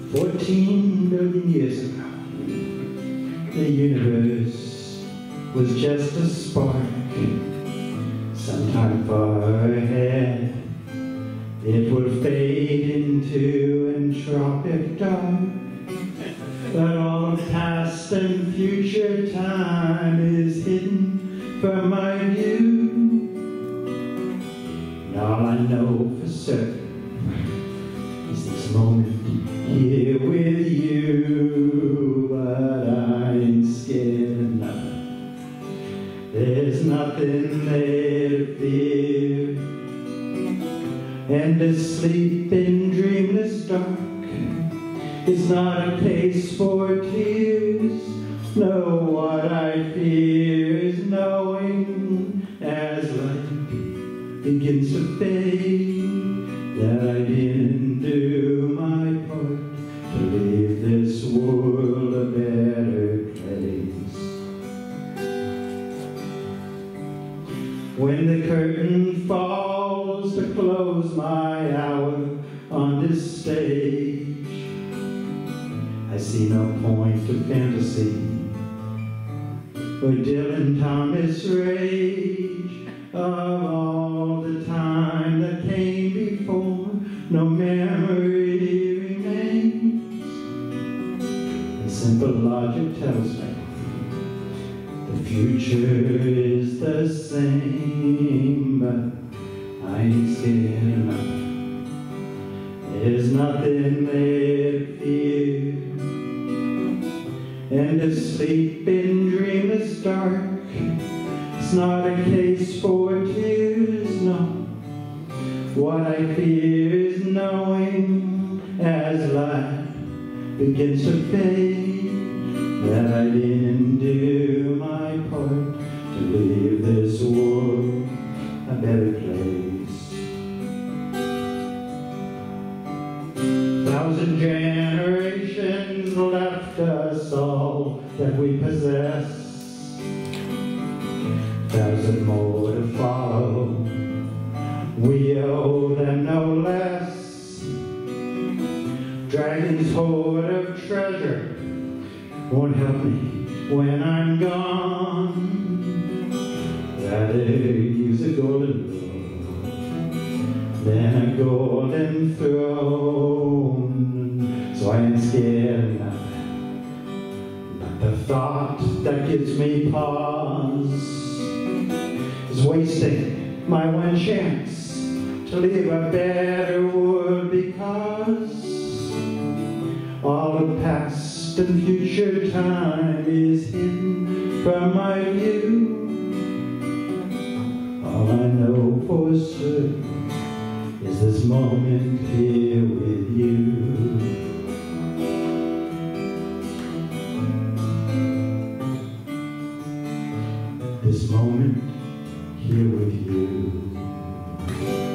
14 billion years ago, the universe was just a spark. Sometime far ahead, it would fade into entropic dark. But all of past and future time is hidden from my view. And all I know for certain is this moment here with you. But I ain't scared enough. There's nothing there to fear. And to sleep in dreamless dark is not a place for tears. No, what I fear is knowing as light begins to fade that I didn't do my part to leave this world a better place. When the curtain falls to close my hour on this stage, I see no point to fantasy or Dylan Thomas rage of all the time that came before. No memory remains, and simple logic tells me the future is the same, but I ain't scared enough. There's nothing there to fear. And to sleep in dreamless dark, it's not a case for tears, no. What I fear is knowing as light begins to fade that I didn't do my part to leave this world a better place. 1,000 generations left us all that we possess, 1,000 more to follow. We owe them no less. Dragon's hoard of treasure won't help me when I'm gone. Rather use a golden bow than a golden throne. So I ain't scared enough. But the thought that gives me pause is wasting my one chance to leave a better world, because all of past and future time is hidden from my view. All I know for certain is this moment here with you. This moment here with you.